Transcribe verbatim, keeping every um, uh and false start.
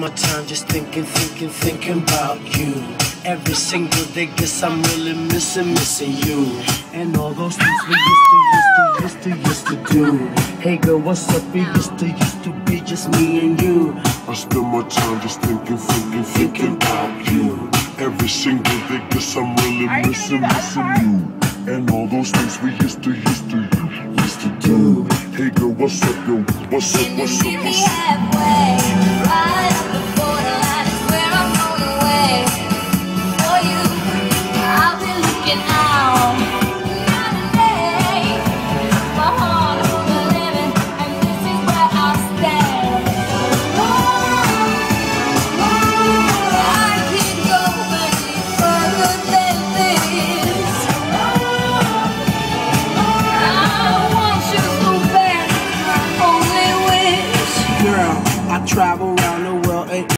my time just thinking, thinking, thinking about you. Every single day, guess I'm really missing, missing you. And all those things we used to, used to, used to, used to do. Hey girl, what's up? We used to, used to be just me and you. I spend my time just thinking, thinking, thinking about you. Every single day, guess I'm really missing, missing you. And all those things we used to, used to, used to do. Hey girl, what's up, yo? What's up, what's up, what's up? Can you meet me halfway? Right